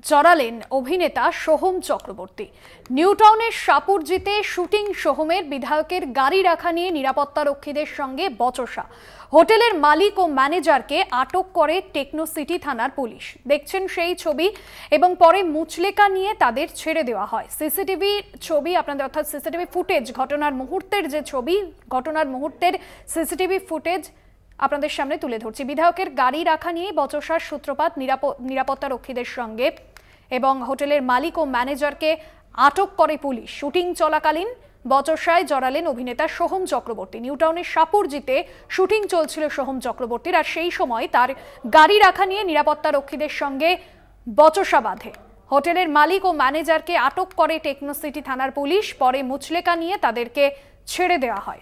জড়ালেন অভিনেতা সোহম চক্রবর্তী। নিউটাউনের সাপুরজিতে শুটিং সোহমের বিধায়কের গাড়ি রাখা নিয়ে নিরাপত্তারক্ষীদের সঙ্গে বচসা। হোটেলের মালিক ও ম্যানেজারকে আটক করে টেকনো সিটি থানার পুলিশ। দেখছেন সেই ছবি এবং পরে মুচলেকা নিয়ে তাদের ছেড়ে দেওয়া হয়। সিসিটিভি ছবি আপনাদের, অর্থাৎ সিসিটিভি ফুটেজ, ঘটনার মুহূর্তের যে ছবি, ঘটনার মুহূর্তের সিসিটিভি ফুটেজ আপনাদের সামনে তুলে ধরছি। বিধায়কের গাড়ি রাখা নিয়ে বচসার সূত্রপাত নিরাপত্তারক্ষীদের সঙ্গে এবং হোটেলের মালিক ও ম্যানেজারকে আটক করে পুলিশ। শুটিং চলাকালীন বচসায় জড়ালেন অভিনেতা সোহম চক্রবর্তী। নিউটাউনের সাপুরজিতে শুটিং চলছিল সোহম চক্রবর্তীর, আর সেই সময় তার গাড়ি রাখা নিয়ে নিরাপত্তারক্ষীদের সঙ্গে বচসা বাঁধে। হোটেলের মালিক ও ম্যানেজারকে আটক করে টেকনো সিটি থানার পুলিশ। পরে মুচলেকা নিয়ে তাদেরকে ছেড়ে দেওয়া হয়।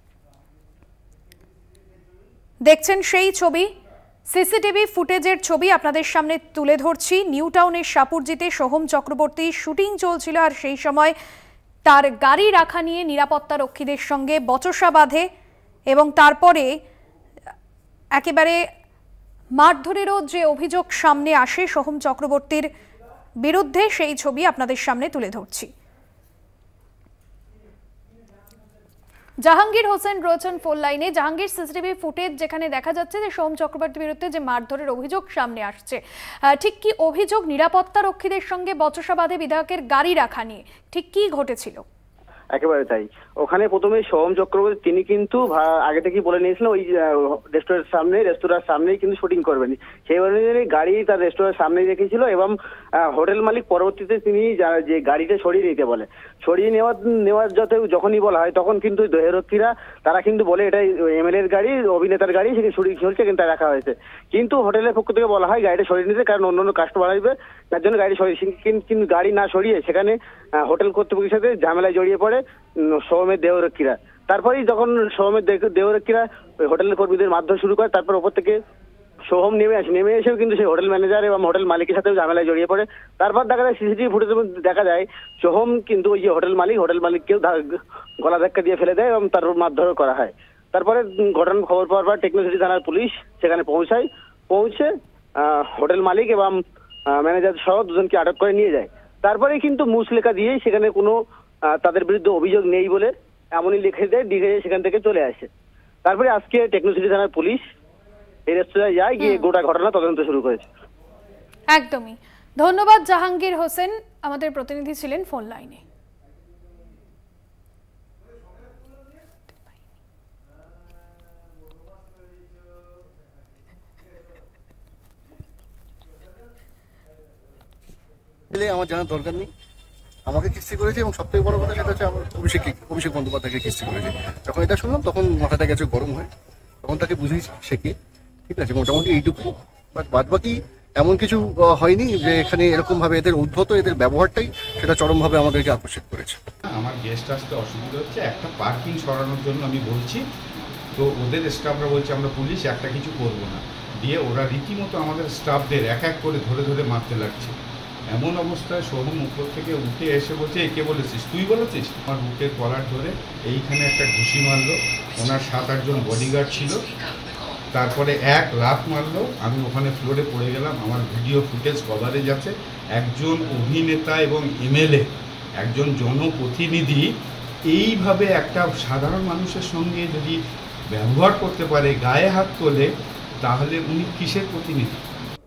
দেখছেন সেই ছবি, সিসিটিভি ফুটেজের ছবি আপনাদের সামনে তুলে ধরছি। নিউটাউনের সাপুরজিতে সোহম চক্রবর্তী শুটিং চলছিল, আর সেই সময় তার গাড়ি রাখা নিয়ে নিরাপত্তারক্ষীদের সঙ্গে বচসা বাঁধে এবং তারপরে একেবারে মারধরেরও যে অভিযোগ সামনে আসে সোহম চক্রবর্তীর বিরুদ্ধে, সেই ছবি আপনাদের সামনে তুলে ধরছি। জাহাঙ্গীর হোসেন রয়েছেন ফোন লাইনে। জাহাঙ্গীর, সিসিটিভি ফুটেজ যেখানে দেখা যাচ্ছে যে সোহম চক্রবর্তীর বিরুদ্ধে যে মারধরের অভিযোগ সামনে আসছে, ঠিক কি অভিযোগ? নিরাপত্তারক্ষীদের সঙ্গে বচসা বাঁধে বিধায়কের গাড়ি রাখা নিয়ে, ঠিক কি ঘটেছিল? একেবারে তাই। ওখানে প্রথমে সোহম চক্রবর্তী তিনি কিন্তু আগে থেকেই বলে নিয়েছিলেন ওই রেস্তোরাঁর সামনেই কিন্তু শুটিং করবেন। সেই অনুযায়ী গাড়ি তার রেস্তোরাঁর সামনেই রেখেছিল এবং হোটেল মালিক পরবর্তীতে তিনি যে গাড়িটা সরিয়ে নিতে বলে, সরিয়ে নেওয়ার যখনই বলা হয় তখন কিন্তু দেহরক্ষীরা তারা কিন্তু বলে এটা এমএলএ এর গাড়ি, অভিনেতার গাড়ি, সেখানে শুটিং চলছে কিন্তু রাখা হয়েছে। কিন্তু হোটেলের পক্ষ থেকে বলা হয় গাড়িটা সরিয়ে নিতে, কারণ অন্যান্য কাস্টমার আসবে, তার জন্য গাড়ি সরিয়ে। কিন্তু গাড়ি না সরিয়ে সেখানে হোটেল কর্তৃপক্ষের সাথে ঝামেলায় জড়িয়ে পড়ে সোহমের দেহরক্ষীরা। তারপরেই যখন সোহমের দেহরক্ষীরা হোটেলের কর্মীদের মারধর শুরু করে, তারপর ওপর থেকে সোহম নেমে এসেও কিন্তু সেই হোটেল ম্যানেজার এবং হোটেল মালিকের সাথেও ঝামেলায় জড়িয়ে পড়ে। তারপর দেখা যায় সিসিটিভি ফুটেজে দেখা যায় সোহম কিন্তু ওই যে হোটেল মালিককেও গলা ধাক্কা দিয়ে ফেলে দেয় এবং তার মারধর করা হয়। তারপরে ঘটনার খবর পাওয়ার পর টেকনো সিটি থানার পুলিশ সেখানে পৌঁছে হোটেল মালিক এবং ম্যানেজার সহ দুজনকে আটক করে নিয়ে যায়। তারপরে কিন্তু মুচলেকা দিয়ে সেখানে কোনো তাদের বিরুদ্ধে অভিযোগ নেই বলে এমনই লিখে দিয়ে সেখান থেকে চলে আসে। তারপরে আজকে টেকনো সিটি থানার পুলিশ এই রেস্তোরাঁয় যায়, গিয়ে গোটা ঘটনা তদন্ত শুরু করেছে। একদমই। ধন্যবাদ জাহাঙ্গীর হোসেন, আমাদের প্রতিনিধি ছিলেন ফোন লাইনে। আমার জানার দরকার নেই, আমাকে কিস্তি করেছে এবং সবথেকে বড় কথা সেটা হচ্ছে আমার অভিষেক বন্দ্যোপাধ্যায়কে কিস্তি করেছে। যখন এটা শুনলাম তখন মাথাটা গেছে গরম হয়, তখন তাকে বুঝিয়েছি শেখে, ঠিক আছে, মোটামুটি এইটুকু। বাট বাদ বাকি এমন কিছু হয়নি যে এখানে এরকম ভাবে এদের উদ্ধত এদের ব্যবহারটাই সেটা চরমভাবে আমাদেরকে আকর্ষিত করেছে। আমার গেস্ট আসতে অসুবিধা হচ্ছে, একটা পার্কিং সরানোর জন্য আমি বলছি, তো ওদের স্টাফরা বলছে আমরা পুলিশ একটা কিছু করব না, দিয়ে ওরা রীতিমতো আমাদের স্টাফদের এক এক করে ধরে মারতে লাগছে। এমন অবস্থায় সোহম উপর থেকে উঠে এসে বলছে কে বলেছিস, তুই বলেছিস? আমার বুকের কলার ধরে এইখানে একটা ঘুষি মারলো। ওনার 7-8 জন বডিগার্ড ছিল, তারপরে এক লাফ মারলো, আমি ওখানে ফ্লোরে পড়ে গেলাম। আমার ভিডিও ফুটেজ কভারেজ আছে। একজন অভিনেতা এবং এমএলএ, একজন জনপ্রতিনিধি এইভাবে একটা সাধারণ মানুষের সঙ্গে যদি ব্যবহার করতে পারে, গায়ে হাত তোলে, তাহলে উনি কিসের প্রতিনিধি?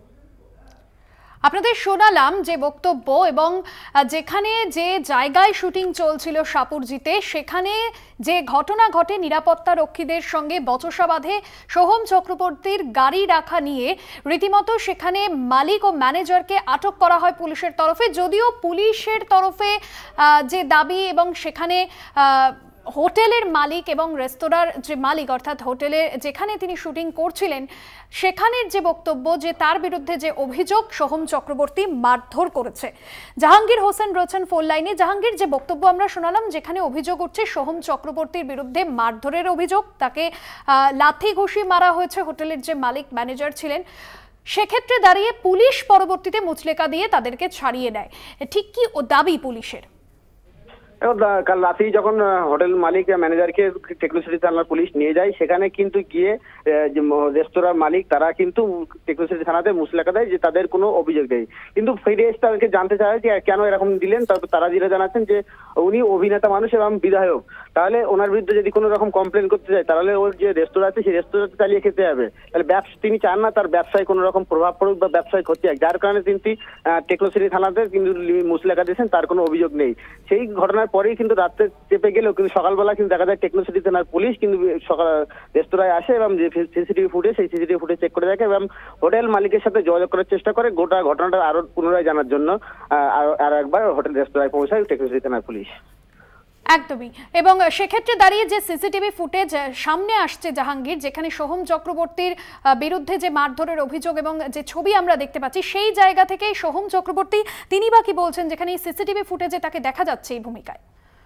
আপনাদের শোনালাম যে বক্তব্য, এবং যেখানে যে জায়গায় শুটিং চলছিল সাপুরজিতে, সেখানে যে ঘটনা ঘটে নিরাপত্তারক্ষীদের সঙ্গে বচসা বাঁধে সোহম চক্রবর্তীর গাড়ি রাখা নিয়ে, রীতিমতো সেখানে মালিক ও ম্যানেজারকে আটক করা হয় পুলিশের তরফে। যদিও পুলিশের তরফে যে দাবি, এবং সেখানে হোটেলের মালিক এবং রেস্তোরাঁর যে মালিক, অর্থাৎ হোটেলে যেখানে তিনি শুটিং করছিলেন, সেখানের যে বক্তব্য যে তার বিরুদ্ধে যে অভিযোগ সোহম চক্রবর্তী মারধর করেছে। জাহাঙ্গীর হোসেন রয়েছেন ফোন লাইনে। জাহাঙ্গীর, যে বক্তব্য আমরা শোনালাম যেখানে অভিযোগ উঠছে সোহম চক্রবর্তীর বিরুদ্ধে মারধরের অভিযোগ, তাকে লাথি ঘুষি মারা হয়েছে হোটেলের যে মালিক ম্যানেজার ছিলেন, সেক্ষেত্রে দাঁড়িয়ে পুলিশ পরবর্তীতে মুচলেকা দিয়ে তাদেরকে ছাড়িয়ে নেয়, ঠিক কি ও দাবি পুলিশের? কাল রাতেই যখন হোটেল মালিক ম্যানেজারকে টেকনোসিটি থানার পুলিশ নিয়ে যায়, সেখানে কিন্তু গিয়ে রেস্তোরাঁর মালিক তারা কিন্তু টেকনোসিটি থানাতে মুচলেকা দেয় যে তাদের কোনো অভিযোগ নেই। কিন্তু ফিরে এসে তাদেরকে জানতে চায় যে কেন এরকম দিলেন, তারপর তারা যেটা জানাচ্ছেন যে উনি অভিনেতা মানুষ এবং বিধায়ক, তাহলে ওনার বিরুদ্ধে যদি কোনো রকম কমপ্লেন করতে চায় তাহলে ওর যে রেস্তোরাঁ আছে সেই রেস্তোরাঁতে চালিয়ে খেতে হবে। তাহলে তিনি চান না তার ব্যবসায় কোনো রকম প্রভাব পড়ুক বা ব্যবসায় ক্ষতি হয়, যার কারণে তিনি টেকনোসিটি থানাতে কিন্তু মুচলেকা দিয়েছেন, তার কোনো অভিযোগ নেই। সেই ঘটনার পরেই কিন্তু রাত্রে চেপে গেলেও কিন্তু সকালবেলা কিন্তু দেখা যায় টেকনোসিটি থানার পুলিশ কিন্তু সকাল রেস্তোরাঁয় আসে এবং যে সিসিটিভি ফুটেজ সেই সিসিটিভি ফুটেজ চেক করে দেখে এবং হোটেল মালিকের সাথে যোগাযোগ করার চেষ্টা করে গোটা ঘটনাটা আরো পুনরায় জানার জন্য আর একবার হোটেল রেস্তোরাঁয় পৌঁছায় টেকনোসিটি থানার পুলিশ। একদমই। এবং সেক্ষেত্রে দাঁড়িয়ে যে সিসিটিভি ফুটেজ সামনে আসছে জাহাঙ্গীর, যেখানে সোহম চক্রবর্তীর বিরুদ্ধে যে মারধরের অভিযোগ এবং যে ছবি আমরা দেখতে পাচ্ছি, সেই জায়গা থেকে সোহম চক্রবর্তী তিনি বা কি বলছেন, যেখানে এই সিসিটিভি ফুটেজে তাকে দেখা যাচ্ছে এই ভূমিকায়?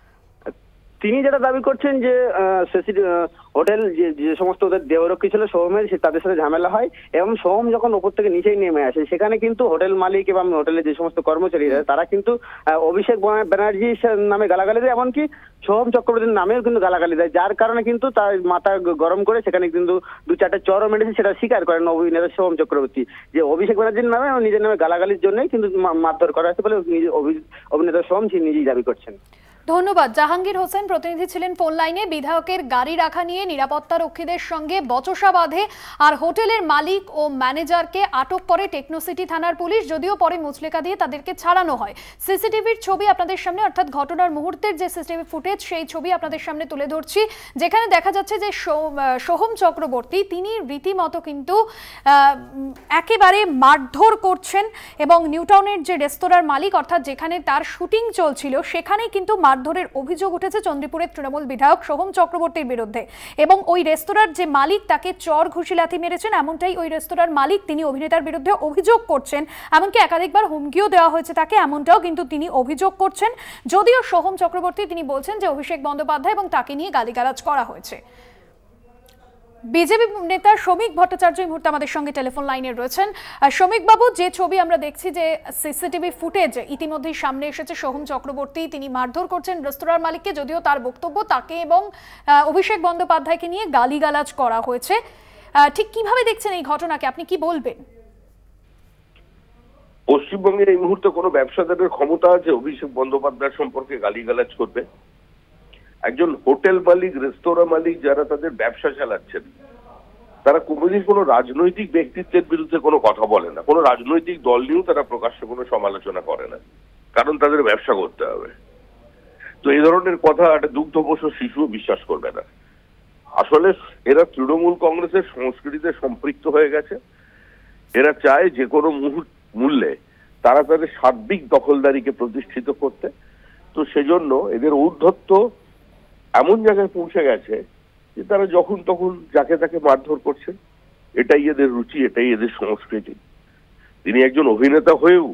তিনি যেটা দাবি করছেন যে হোটেল যে সমস্ত ওদের দেহরক্ষী ছিল সোহমের, তাদের সাথে ঝামেলা হয় এবং সোহম যখন ওপর থেকে নিচেই নেমে আসে সেখানে কিন্তু হোটেল মালিক এবং হোটেলের যে সমস্ত কর্মচারীরা তারা কিন্তু অভিষেক ব্যানার্জি নামে গালাগালি দেয়, এমনকি সোহম চক্রবর্তীর নামেও কিন্তু গালাগালি দেয়, যার কারণে কিন্তু তার মাথা গরম করে সেখানে কিন্তু 2-4টা চরও মেরেছে। সেটা স্বীকার করেন অভিনেতা সোহম চক্রবর্তী যে অভিষেক ব্যানার্জির নামে এবং নিজের নামে গালাগালির জন্যই কিন্তু মারধর করা হয়েছে বলে অভিনেতা সোহম নিজেই দাবি করছেন। ধন্যবাদ। জাহাঙ্গীর হোসেন প্রতিনিধি ছিলেন ফোন লাইনে। বিধায়কের গাড়ি রাখা নিয়ে নিরাপত্তা রক্ষীদের সঙ্গে বচসা বাঁধে আর হোটেলের মালিক ও ম্যানেজারকে আটক করে টেকনোসিটি থানার পুলিশ, যদিও পরে মুচলেকা দিয়ে তাদেরকে ছাড়ানো হয়। সিসিটিভির ছবি আপনাদের সামনে, অর্থাৎ ঘটনার মুহূর্তের যে সিসিটিভি ফুটেজ সেই ছবি আপনাদের সামনে তুলে ধরছি, যেখানে দেখা যাচ্ছে যে সোহম চক্রবর্তী তিনি রীতিমতো কিন্তু একেবারে মারধর করছেন এবং নিউটাউনের যে রেস্তোরাঁর মালিক অর্থাৎ যেখানে তার শুটিং চলছিল সেখানেই কিন্তু মারধরের অভিযোগ উঠেছে চন্দ্রপুরের তৃণমূল বিধায়ক সোহম চক্রবর্তীর বিরুদ্ধে। এবং ওই রেস্তোরাঁর যে মালিক তাকে চর ঘুষি লাথি মেরেছেন, এমনটাই ওই রেস্তোরাঁর মালিক তিনি অভিনেতার বিরুদ্ধে অভিযোগ করছেন। এমনকি একাধিকবার হুমকিও দেওয়া হয়েছে তাকে, এমনটাও কিন্তু তিনি অভিযোগ করছেন। যদিও সোহম চক্রবর্তী তিনি বলছেন যে অভিষেক বন্দ্যোপাধ্যায় এবং তাকে নিয়ে গালিগালাজ করা হয়েছে। বিজেপি নেতা শ্রমিক ভট্টাচার্য এই মুহূর্তে আমাদের সঙ্গে টেলিফোন লাইনে রয়েছেন। শ্রমিক বাবু, যে ছবি আমরা দেখছি, যে সিসিটিভি ফুটেজ ইতিমধ্যেই সামনে এসেছে, সোহম চক্রবর্তী তিনি মারধর করছেন রেস্তোরাঁর মালিককে, যদিও তার বক্তব্য তাকে এবং অভিষেক বন্দ্যোপাধ্যায়কে নিয়ে গালিগালাজ করা হয়েছে। ঠিক কিভাবে দেখছেন এই ঘটনাকে, আপনি কি বলবেন? পশ্চিমবঙ্গে এই মুহূর্তে কোনো ব্যবসাদারের ক্ষমতা আছে অভিষেক বন্দ্যোপাধ্যায় সম্পর্কে গালিগালাজ করবে? একজন হোটেল মালিক, রেস্তোরাঁ মালিক যারা তাদের ব্যবসা চালাচ্ছেন, তারা কোনোদিন কোনো রাজনৈতিক ব্যক্তিত্বের বিরুদ্ধে কোনো কথা বলে না, কোনো রাজনৈতিক দল নিয়েও তারা প্রকাশ্যে কোনো সমালোচনা করে না, কারণ তাদের ব্যবসা করতে হবে। তো এই ধরনের কথা একটা দুগ্ধপোষ্য শিশুও বিশ্বাস করবে না। আসলে এরা তৃণমূল কংগ্রেসের সংস্কৃতিতে সম্পৃক্ত হয়ে গেছে। এরা চায় যে কোনো মূল্যে তারা তাদের সার্বিক দখলদারিকে প্রতিষ্ঠিত করতে। তো সেজন্য এদের ঔদ্ধত্য এমন জায়গায় পৌঁছে গেছে যে তারা যখন তখন যাকে তাকে মারধর করছেন। এটাই এদের রুচি, এটাই এদের সংস্কৃতি। তিনি একজন অভিনেতা হয়েও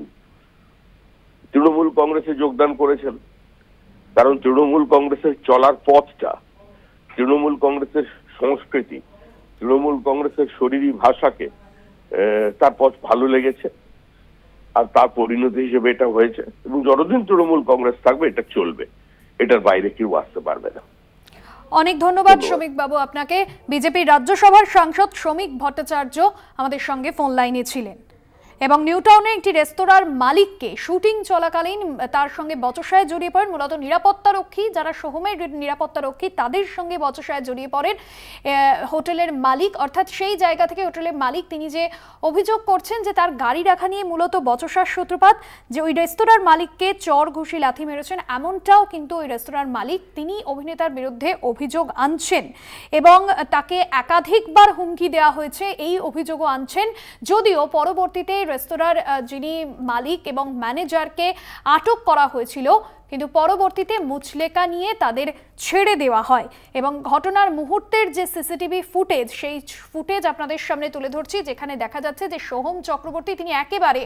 তৃণমূল কংগ্রেসে যোগদান করেছেন, কারণ তৃণমূল কংগ্রেসের চলার পথটা, তৃণমূল কংগ্রেসের সংস্কৃতি, তৃণমূল কংগ্রেসের শরীরী ভাষাকে তার পথ ভালো লেগেছে আর তার পরিণতি হিসেবে এটা হয়েছে। এবং যতদিন তৃণমূল কংগ্রেস থাকবে এটা চলবে, এটার বাইরে কেউ আসতে পারবে না। অনেক ধন্যবাদ শ্রমিক বাবু আপনাকে। বিজেপির রাজ্যসভার সাংসদ শ্রমিক ভট্টাচার্য আমাদের সঙ্গে ফোন লাইনে ছিলেন এবং নিউটাউনে একটি রেস্তোরাঁর মালিককে শুটিং চলাকালীন তার সঙ্গে বচসায় জড়িয়ে পড়েন মূলত নিরাপত্তারক্ষী, যারা সোহমের নিরাপত্তারক্ষী তাদের সঙ্গে বচসায় জড়িয়ে পড়েন হোটেলের মালিক। অর্থাৎ সেই জায়গা থেকে হোটেলের মালিক তিনি যে অভিযোগ করছেন যে তার গাড়ি রাখা নিয়ে মূলত বচসার সূত্রপাত, যে ওই রেস্তোরাঁর মালিককে চর ঘুষি লাথি মেরেছেন, এমনটাও কিন্তু ওই রেস্তোরাঁর মালিক তিনি অভিনেতার বিরুদ্ধে অভিযোগ আনছেন এবং তাকে একাধিকবার হুমকি দেওয়া হয়েছে এই অভিযোগও আনছেন। যদিও পরবর্তীতে রেস্তোরাঁর যিনি মালিক এবং ম্যানেজারকে আটক করা হয়েছিল, কিন্তু পরবর্তীতে মুচলেকা নিয়ে তাদের ছেড়ে দেওয়া হয়। এবং ঘটনার মুহূর্তের যে সিসিটিভি ফুটেজ, সেই ফুটেজ আপনাদের সামনে তুলে ধরছি, যেখানে দেখা যাচ্ছে যে সোহম চক্রবর্তী তিনি একেবারে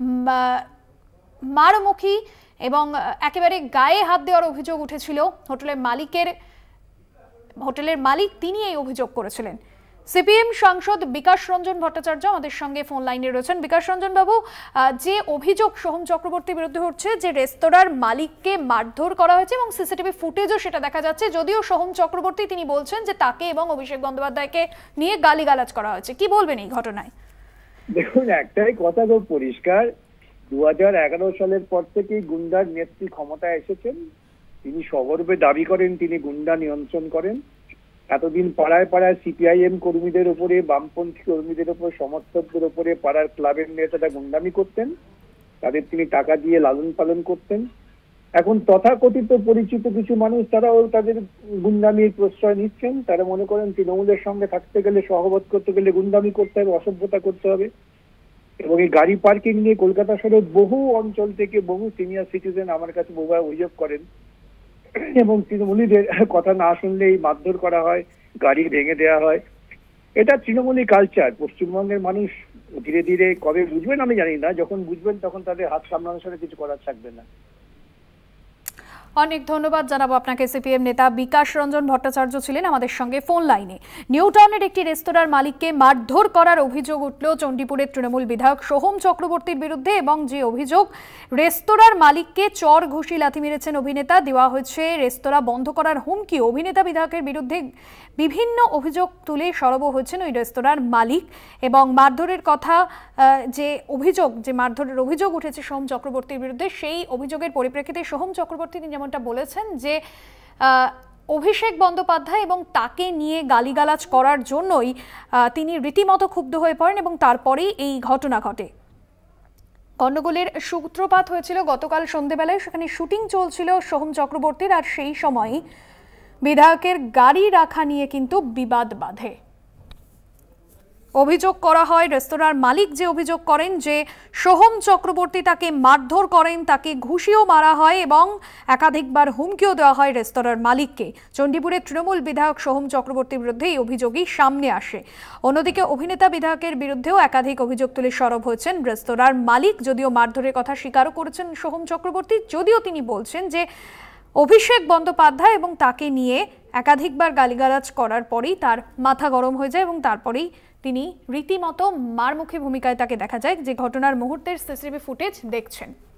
মারমুখী এবং একেবারে গায়ে হাত দেওয়ার অভিযোগ উঠেছিল হোটেলের মালিক তিনি এই অভিযোগ করেছিলেন। সিপিএম সাংসদ বিকাশ রঞ্জন ভট্টাচার্য আমাদের সঙ্গে ফোন লাইনে রয়েছেন। বিকাশ রঞ্জন বাবু, যে অভিযোগ সোহম চক্রবর্তীর বিরুদ্ধে হচ্ছে যে রেস্তোরাঁর মালিককে মারধর করা হয়েছে এবং সিসিটিভি ফুটেজও সেটা দেখা যাচ্ছে, যদিও সোহম চক্রবর্তী তিনি বলছেন যে তাকে এবং অভিষেক বন্দ্যোপাধ্যায়কে নিয়ে গালিগালাজ করা হয়েছে, কি বলবেন এই ঘটনায়? দেখুন, একটাই কথা খুব পরিষ্কার, 2011 সালের পর থেকেই গুন্ডার নেত্রী ক্ষমতায় এসেছেন। তিনি সগর্বে দাবি করেন তিনি গুন্ডা নিয়ন্ত্রণ করেন। এতদিন পাড়ায় পাড়ায় সিপিআইএম কর্মীদের উপরে, বামপন্থী কর্মীদের উপর, সমর্থকদের উপরে পাড়ার ক্লাবের নেতারা গুন্ডামি করতেন, তাদের তিনি টাকা দিয়ে লালন পালন করতেন। এখন তথাকথিত পরিচিত কিছু মানুষ তারাও তাদের গুন্ডামির প্রশ্রয় নিচ্ছেন। তারা মনে করেন তৃণমূলের সঙ্গে থাকতে গেলে, সহবত করতে গেলে গুন্ডামি করতে হবে, অসভ্যতা করতে হবে। এবং এই গাড়ি পার্কিং নিয়ে কলকাতা শহরের বহু অঞ্চল থেকে বহু সিনিয়র সিটিজেন আমার কাছে বহুবার অভিযোগ করেন এবং তৃণমূলীদের কথা না শুনলেই মারধর করা হয়, গাড়ি ভেঙে দেওয়া হয়। এটা তৃণমূলী কালচার। পশ্চিমবঙ্গের মানুষ ধীরে ধীরে কবে বুঝবেন আমি জানি না, যখন বুঝবেন তখন তাদের হাত সামলানোর সাথে কিছু করার থাকবে না। অনেক ধন্যবাদ জানাবো আপনাকে। সিপিএম নেতা বিকাশ রঞ্জন ভট্টাচার্য ছিলেন আমাদের সঙ্গে ফোন লাইনে। নিউটাউনের একটি রেস্তোরাঁর মালিককে মারধর করার অভিযোগ উঠল চণ্ডীপুরের তৃণমূল বিধায়ক সোহম চক্রবর্তীর বিরুদ্ধে, এবং যে অভিযোগ রেস্তোরাঁর মালিককে চর ঘুষি লাথি মেরেছেন অভিনেতা, দেওয়া হয়েছে রেস্তোরাঁ বন্ধ করার হুমকি। অভিনেতা বিধায়কের বিরুদ্ধে বিভিন্ন অভিযোগ তুলে সরব হয়েছেন ওই রেস্তোরাঁর মালিক, এবং মারধরের কথা যে মারধরের অভিযোগ উঠেছে সোহম চক্রবর্তীর বিরুদ্ধে, সেই অভিযোগের পরিপ্রেক্ষিতে সোহম চক্রবর্তী তিনি যেমনটা বলেছেন যে অভিষেক বন্দ্যোপাধ্যায় এবং তাকে নিয়ে গালিগালাজ করার জন্যই তিনি রীতিমতো ক্ষুব্ধ হয়ে পড়েন এবং তারপরেই এই ঘটনা ঘটে। গণ্ডগোলের সূত্রপাত হয়েছিল গতকাল সন্ধ্যেবেলায়, সেখানে শুটিং চলছিল সোহম চক্রবর্তীর, আর সেই সময় বিধায়কের গাড়ি রাখা নিয়ে কিন্তু বিবাদ বাধে। অভিযোগ করা হয়, রেস্তোরাঁর মালিক যে অভিযোগ করেন যে সোহম চক্রবর্তী তাকে মারধর করেন, তাকে ঘুষিও মারা হয় এবং একাধিকবার হুমকিও দেওয়া হয় রেস্তোরাঁর মালিককে। চণ্ডীপুরের তৃণমূল বিধায়ক সোহম চক্রবর্তীর বিরুদ্ধে এই অভিযোগই সামনে আসে। অন্যদিকে অভিনেতা বিধায়কের বিরুদ্ধেও একাধিক অভিযোগ তুলে সরব হয়েছেন রেস্তোরাঁর মালিক, যদিও মারধরের কথা স্বীকারও করেছেন সোহম চক্রবর্তী, যদিও তিনি বলছেন যে অভিষেক বন্দ্যোপাধ্যায় এবং তাকে নিয়ে একাধিকবার গালিগালাজ করার পরেই তার মাথা গরম হয়ে যায় এবং তারপরেই তিনি রীতিমতো মারমুখী ভূমিকায় তাকে দেখা যায়, যে ঘটনার মুহূর্তের সিসিটিভি ফুটেজ দেখছেন।